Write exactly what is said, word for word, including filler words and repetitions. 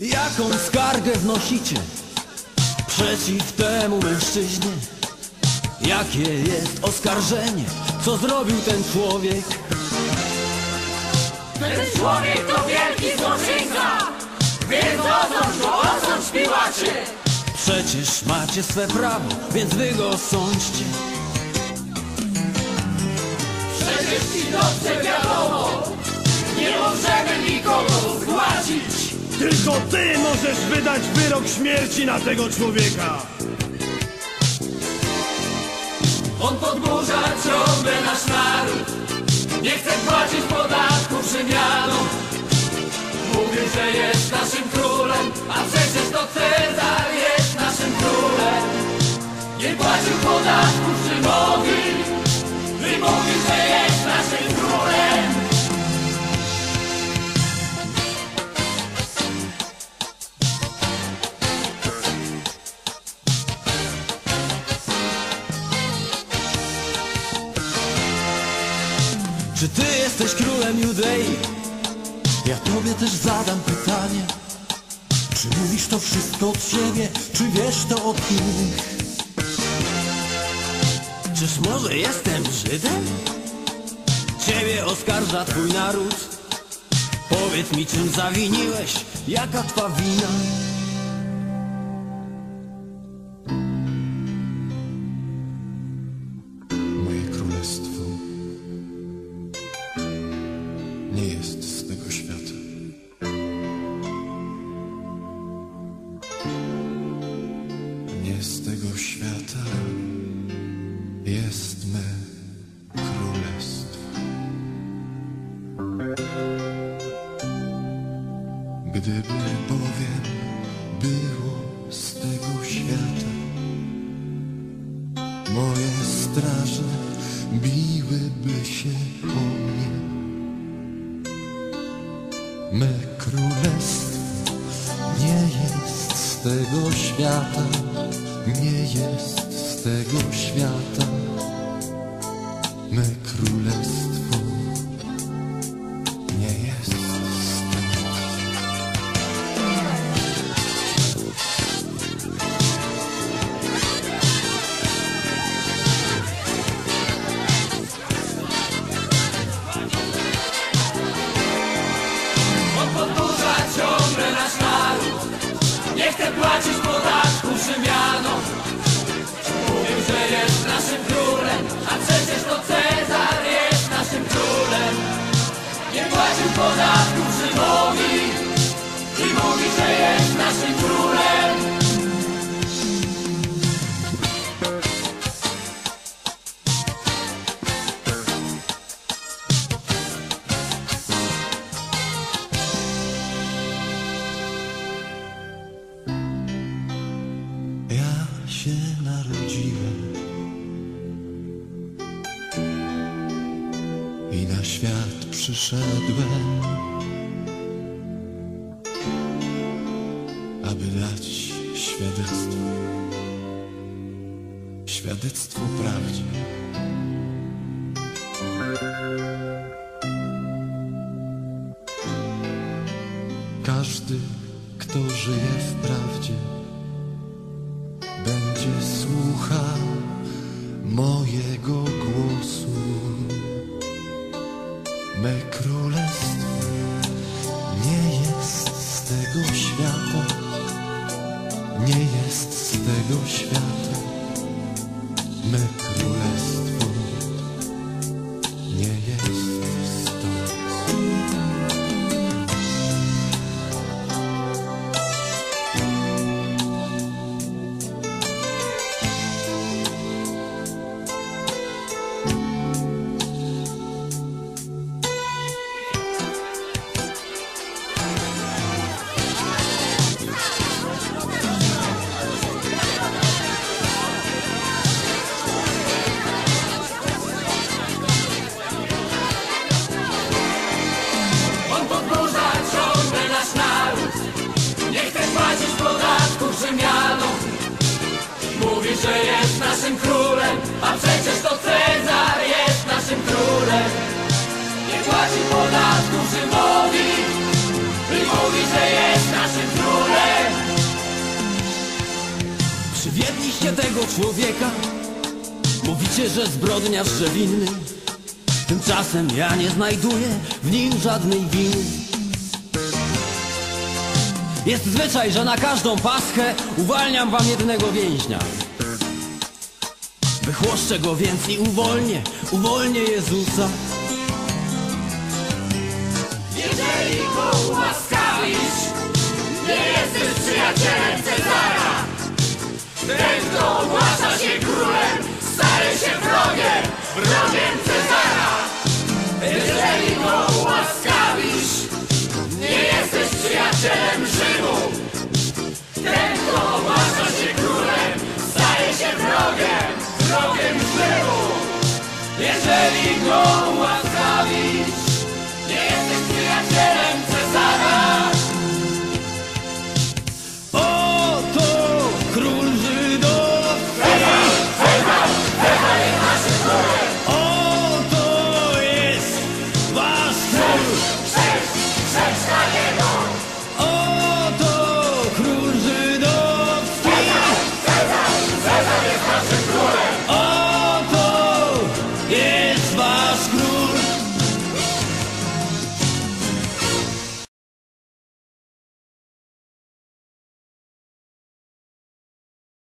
Jaką skargę wnosicie przeciw temu mężczyźnie? Jakie jest oskarżenie? Co zrobił ten człowiek? Ten człowiek to wielki złoczyńca, więc osądź go, osądź Piłacie. Przecież macie swe prawo, więc wy go sądźcie. Przecież ci dobrze wiadomo, nie możemy nikogo zgładzić. Tylko ty możesz wydać wyrok śmierci na tego człowieka. On podburza ciągle nasz naród, nie chce płacić podatków Rzymianom. Mówi, że jest naszym królem, a przecież to Cezar jest naszym królem. Nie płacił podatków Rzymowi i mówi, że jest naszym królem. Czy ty jesteś królem Judei? Ja tobie też zadam pytanie. Czy mówisz to wszystko od siebie, czy wiesz to od innych? Czyż może jestem Żydem? Ciebie oskarża twój naród. Powiedz mi, czym zawiniłeś, jaka twa wina? Moje królestwo nie jest z tego świata. Nie z tego świata jest me królestwo. Gdyby bowiem było z tego świata, moje straże biłyby się o mnie. Me królestwo nie jest z tego świata, nie jest z tego świata. Me królestwo nie jest z tego. Podburza ciągle nasz naród, nie chce płacić podatków Rzymianom. Mówił, że jest naszym królem, a przecież to Cezar jest naszym królem. Nie płacił podatków Rzymowi i mówi, że jest naszym królem. Ja się narodziłem i na świat przyszedłem, aby dać świadectwo, świadectwo prawdzie. Każdy, kto żyje w prawdzie, będzie słuchał mojego głosu. Me królestwo nie jest z tego świata, nie jest z tego świata. Me królestwo nie jest stąd. On podburza ciągle nasz naród, nie chce płacić podatków Rzymianom. Mówi, że jest naszym królem, a przecież to Cezar jest naszym królem. Nie płaci podatków Rzymowi i mówi, że jest naszym królem. znaleźliście tego człowieka. Mówicie, że zbrodniarz, że winny. Tymczasem ja nie znajduję w nim żadnej winy. Jest zwyczaj, że na każdą paschę uwalniam wam jednego więźnia. Wychłoszczę go więc i uwolnię, uwolnię Jezusa. Jeżeli go ułaskawisz, nie jesteś przyjacielem Cezara. Ten, kto ogłasza się królem, staje się wrogiem, wrogiem Cezara. Jeżeli go ułaskawisz, nie jesteś przyjacielem